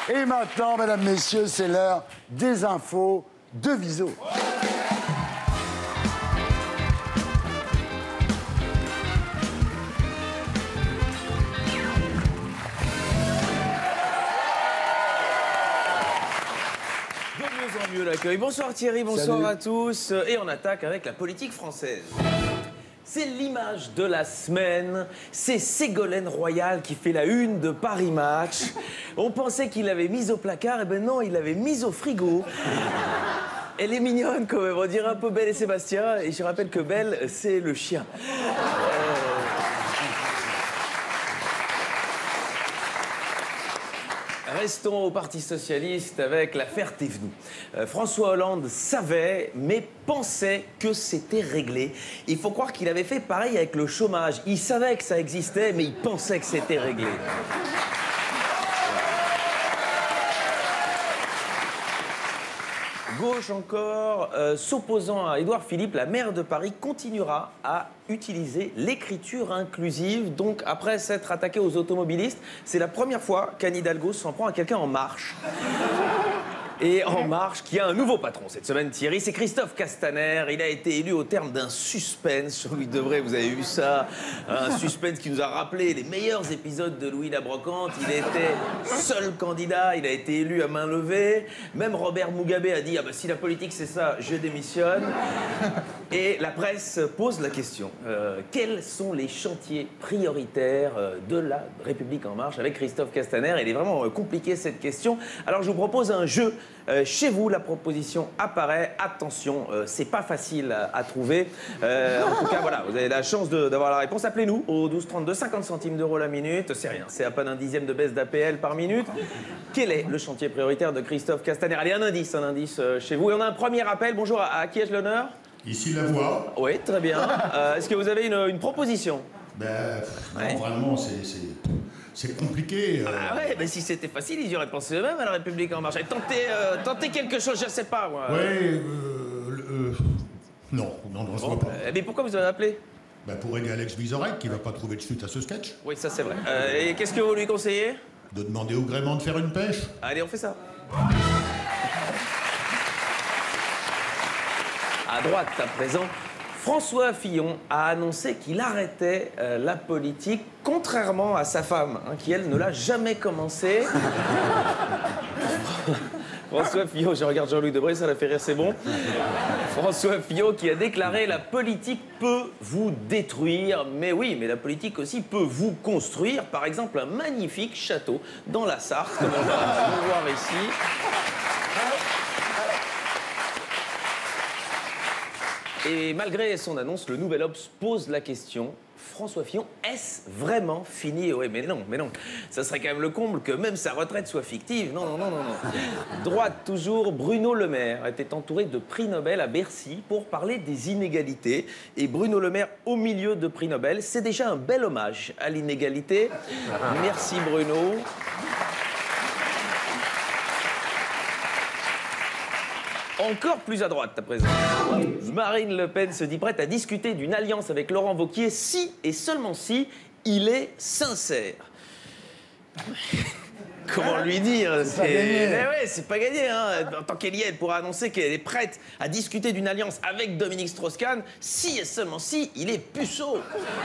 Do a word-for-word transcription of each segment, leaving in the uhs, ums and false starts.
Et maintenant, mesdames, messieurs, c'est l'heure des infos de Viso. Mieux l'accueil. Bonsoir Thierry, bonsoir Salut. à tous. Et on attaque avec la politique française. C'est l'image de la semaine. C'est Ségolène Royal qui fait la une de Paris Match. On pensait qu'il l'avait mise au placard, et ben non, il l'avait mise au frigo. Elle est mignonne quand même, on dirait un peu Belle et Sébastien. Et je rappelle que Belle, c'est le chien. Restons au Parti Socialiste avec l'affaire Thévenoud. Euh, François Hollande savait, mais pensait que c'était réglé. Il faut croire qu'il avait fait pareil avec le chômage. Il savait que ça existait, mais il pensait que c'était réglé. Gauche encore, euh, s'opposant à Édouard Philippe, la maire de Paris continuera à utiliser l'écriture inclusive. Donc, après s'être attaqué aux automobilistes, c'est la première fois qu'Anne Hidalgo s'en prend à quelqu'un en marche. Et En Marche, qui a un nouveau patron cette semaine, Thierry, c'est Christophe Castaner. Il a été élu au terme d'un suspense sur Louis Debré, vous avez vu ça? Un suspense qui nous a rappelé les meilleurs épisodes de Louis la Brocante. Il était seul candidat, il a été élu à main levée. Même Robert Mugabe a dit « Ah bah si la politique c'est ça, je démissionne ». Et la presse pose la question. Euh, quels sont les chantiers prioritaires de la République En Marche avec Christophe Castaner? Il est vraiment compliqué cette question. Alors je vous propose un jeu. Euh, chez vous, la proposition apparaît. Attention, euh, c'est pas facile à, à trouver. Euh, en tout cas, voilà, vous avez la chance d'avoir la réponse. Appelez-nous au douze trente-deux, cinquante centimes d'euros la minute. C'est rien, c'est à peine un dixième de baisse d'A P L par minute. Quel est le chantier prioritaire de Christophe Castaner? Allez, un indice, un indice euh, chez vous. Et on a un premier appel. Bonjour, à, à qui ai-je l'honneur? Ici la voix. Oui, très bien. Euh, Est-ce que vous avez une, une proposition? Ben, Ouais. non, vraiment, c'est c'est compliqué. euh. Ah ouais, mais si c'était facile, ils y auraient pensé eux-mêmes à la République En Marche. Tentez, euh, tentez quelque chose, je sais pas, moi. Ouais, euh, euh, non, non, non, je vois pas. Euh, mais pourquoi vous avez appelé? Ben, pour aider Alex Vizorek, qui va pas trouver de suite à ce sketch, Oui, ça c'est vrai. Euh, et qu'est-ce que vous lui conseillez? de demander au gréement de faire une pêche. Allez, on fait ça. À droite, à présent, François Fillon a annoncé qu'il arrêtait euh, la politique, contrairement à sa femme, hein, qui, elle, ne l'a jamais commencé. François Fillon, je regarde Jean-Luc Debré, ça l'a fait rire, c'est bon. François Fillon qui a déclaré « La politique peut vous détruire, mais oui, mais la politique aussi peut vous construire. » Par exemple, un magnifique château dans la Sarthe, comme on va le voir ici. Et malgré son annonce, le Nouvel Obs pose la question. François Fillon, est-ce vraiment fini? Oui, mais non, mais non. Ça serait quand même le comble que même sa retraite soit fictive. Non, non, non, non, non. Droite toujours, Bruno Le Maire était entouré de prix Nobel à Bercy pour parler des inégalités. Et Bruno Le Maire au milieu de prix Nobel, c'est déjà un bel hommage à l'inégalité. Merci Bruno. Encore plus à droite à présent. Marine Le Pen se dit prête à discuter d'une alliance avec Laurent Wauquiez si et seulement si il est sincère. Comment lui dire? C'est pas gagné. Mais ouais, c'est pas gagné. Hein. En tant qu'elle y est, elle pourra annoncer qu'elle est prête à discuter d'une alliance avec Dominique Strauss-Kahn si et seulement si il est puceau.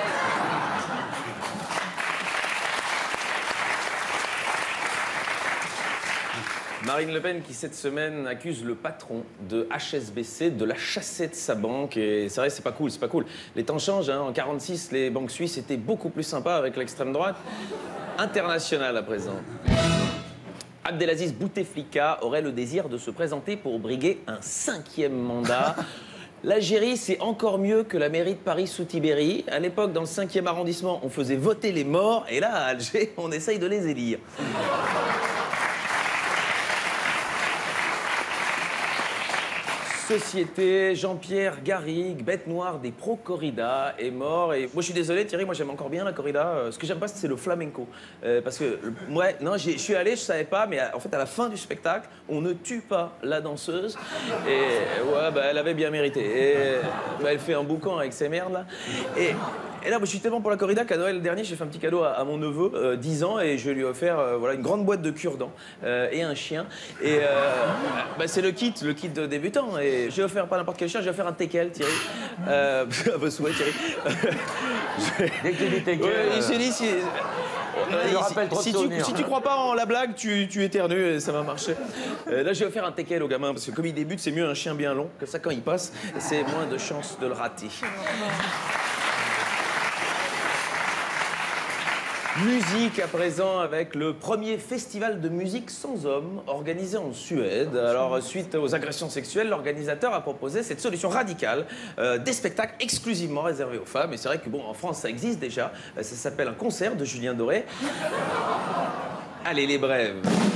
Marine Le Pen qui, cette semaine, accuse le patron de H S B C de la chasser de sa banque. Et c'est vrai, c'est pas cool, c'est pas cool. Les temps changent, hein. En quarante-six, les banques suisses étaient beaucoup plus sympas avec l'extrême droite. International à présent. Abdelaziz Bouteflika aurait le désir de se présenter pour briguer un cinquième mandat. L'Algérie, c'est encore mieux que la mairie de Paris sous Tibéri. À l'époque, dans le cinquième arrondissement, on faisait voter les morts. Et là, à Alger, on essaye de les élire. Société, Jean-Pierre Garrigue, bête noire des pro-corrida, est mort. Et moi, je suis désolé, Thierry, moi, j'aime encore bien la corrida. Euh, Ce que j'aime pas, c'est le flamenco. Euh, parce que, euh, ouais, non, je suis allé, je savais pas, mais en fait, à la fin du spectacle, on ne tue pas la danseuse. Et ouais, bah, elle avait bien mérité. Et bah, elle fait un boucan avec ses merdes, là. Et et là, je suis tellement pour la corrida qu'à Noël dernier, j'ai fait un petit cadeau à, à mon neveu, euh, dix ans, et je lui ai offert euh, voilà, une grande boîte de cure-dents euh, et un chien. Et euh, bah, c'est le kit, le kit de débutant. Et j'ai offert pas n'importe quel chien, j'ai offert un teckel, Thierry. Euh, à vos souhaits, Thierry. Dès que tu dis teckel... Ouais, euh... il s'est dit si. Il me rappelle trop si, de tu, souvenirs. si tu crois pas en la blague, tu, tu éternues et ça va marcher. Euh, là, j'ai offert un teckel au gamin parce que comme il débute, c'est mieux un chien bien long. Comme ça, quand il passe, c'est moins de chances de le rater. Musique à présent avec le premier festival de musique sans hommes organisé en Suède. Alors suite aux agressions sexuelles, l'organisateur a proposé cette solution radicale, euh, des spectacles exclusivement réservés aux femmes. Et c'est vrai que bon, en France ça existe déjà. Ça s'appelle un concert de Julien Doré. Allez les brèves.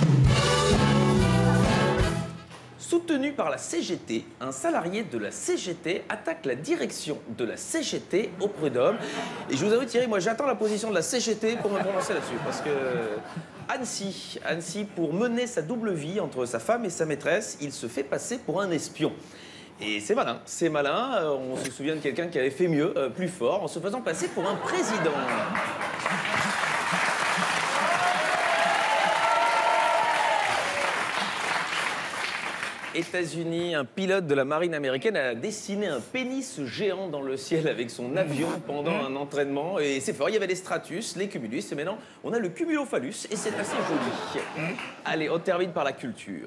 Soutenu par la C G T, un salarié de la C G T attaque la direction de la C G T au prud'homme. Et je vous avoue, Thierry, moi j'attends la position de la C G T pour me prononcer là-dessus. Parce que Annecy, Annecy, pour mener sa double vie entre sa femme et sa maîtresse, il se fait passer pour un espion. Et c'est malin, c'est malin. Euh, on se souvient de quelqu'un qui avait fait mieux, euh, plus fort, en se faisant passer pour un président. États-Unis, un pilote de la marine américaine a dessiné un pénis géant dans le ciel avec son avion pendant un entraînement. Et c'est fort, il y avait les stratus, les cumulus, et maintenant on a le cumulophallus et c'est assez joli. Allez, on termine par la culture.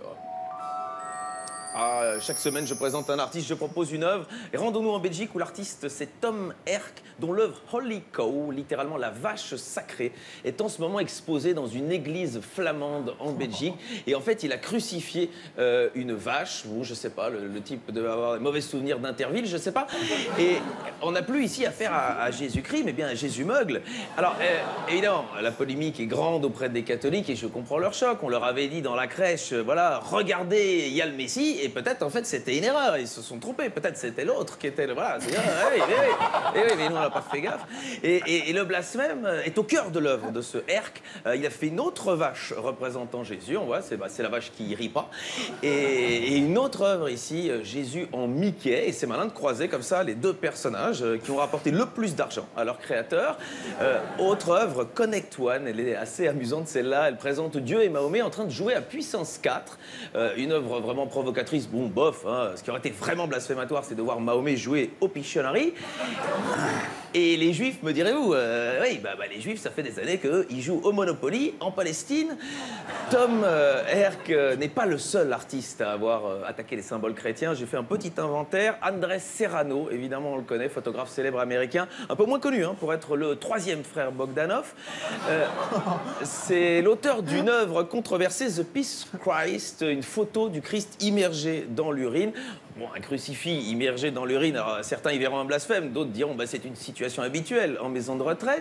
Ah, chaque semaine, je présente un artiste, je propose une œuvre. Et rendons-nous en Belgique où l'artiste, c'est Tom Herk, dont l'œuvre Holy Cow, littéralement la vache sacrée, est en ce moment exposée dans une église flamande en Belgique. Et en fait, il a crucifié euh, une vache. Bon, je sais pas, le, le type devait avoir des mauvais souvenirs d'Interville, je sais pas. Et on n'a plus ici affaire à, à Jésus-Christ, mais bien à Jésus-Meugle. Alors, euh, évidemment, la polémique est grande auprès des catholiques et je comprends leur choc. On leur avait dit dans la crèche, euh, voilà, regardez, il y a le Messie. Et peut-être, en fait, c'était une erreur. Ils se sont trompés. Peut-être c'était l'autre qui était le... Voilà, c'est... Ah, oui, oui, oui. Et oui, mais nous, on n'a pas fait gaffe. Et, et, et le blasphème est au cœur de l'œuvre de ce Herk. Euh, il a fait une autre vache représentant Jésus. On voit, c'est bah, la vache qui rit pas. Et, et une autre œuvre ici, Jésus en Mickey. Et c'est malin de croiser comme ça les deux personnages qui ont rapporté le plus d'argent à leur créateur. Euh, autre œuvre, Connect One. Elle est assez amusante, celle-là. Elle présente Dieu et Mahomet en train de jouer à puissance quatre. Euh, une œuvre vraiment provocatrice. Bon, bof, hein. Ce qui aurait été vraiment blasphématoire, c'est de voir Mahomet jouer au Pictionary. Et les Juifs, me direz-vous, euh, oui, bah, bah, les Juifs, ça fait des années qu'ils jouent au Monopoly en Palestine. Tom euh, Herk euh, n'est pas le seul artiste à avoir euh, attaqué les symboles chrétiens. J'ai fait un petit inventaire. Andrés Serrano, évidemment, on le connaît, photographe célèbre américain, un peu moins connu hein, pour être le troisième frère Bogdanov. Euh, c'est l'auteur d'une œuvre controversée, The Peace Christ, une photo du Christ immergé dans l'urine. Bon, un crucifix immergé dans l'urine, alors certains y verront un blasphème, d'autres diront bah, c'est une situation habituelle en maison de retraite.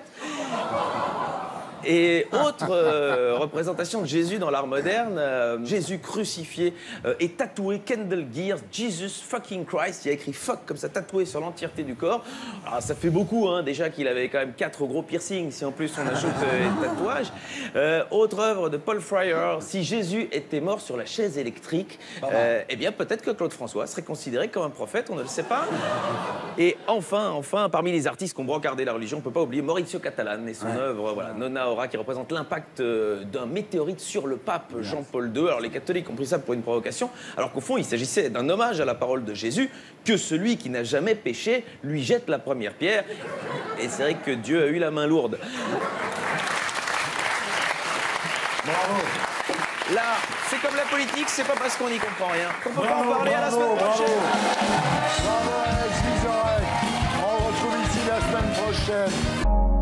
Et autre euh, représentation de Jésus dans l'art moderne, euh, Jésus crucifié euh, et tatoué Kendall Gears, Jesus fucking Christ. Il y a écrit fuck comme ça, tatoué sur l'entièreté du corps. Alors ça fait beaucoup, hein, déjà qu'il avait quand même quatre gros piercings, si en plus on ajoute euh, les tatouages. Euh, autre œuvre de Paul Fryer, si Jésus était mort sur la chaise électrique, euh, eh bien peut-être que Claude François serait considéré comme un prophète, on ne le sait pas. Et enfin, enfin, parmi les artistes qui ont brocardé la religion, on ne peut pas oublier Maurizio Catalan et son ouais. œuvre, voilà, Nona Ora, qui représente l'impact d'un météorite sur le pape Jean-Paul deux. Alors les catholiques ont pris ça pour une provocation, alors qu'au fond il s'agissait d'un hommage à la parole de Jésus, que celui qui n'a jamais péché lui jette la première pierre. Et c'est vrai que Dieu a eu la main lourde. Bravo. Là, c'est comme la politique, c'est pas parce qu'on n'y comprend rien qu'on peut pas en parler. Bravo, à la semaine prochaine. Bravo, Alex Vizorek. On retrouve ici la semaine prochaine.